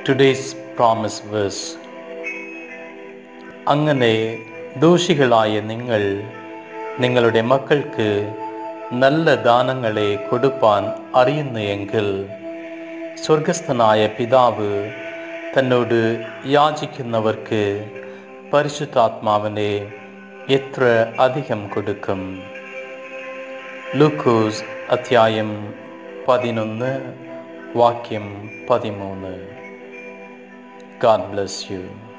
Today's promise verse. അങ്ങനെ ദോഷികളായ നിങ്ങൾ നിങ്ങളുടെ മക്കൾക്ക് നല്ല ദാനങ്ങളെ കൊടുപ്പാൻ അറിയുന്നു എങ്കിൽ സ്വർഗസ്ഥനായ പിതാവ് തന്നോട് യാചിക്കുന്നവർക്ക് പരിശുദ്ധാത്മാവിനെ എത്ര അധികം കൊടുക്കും. ലൂക്കോസ് അധ്യായം 11 വാക്യം 13. God bless you.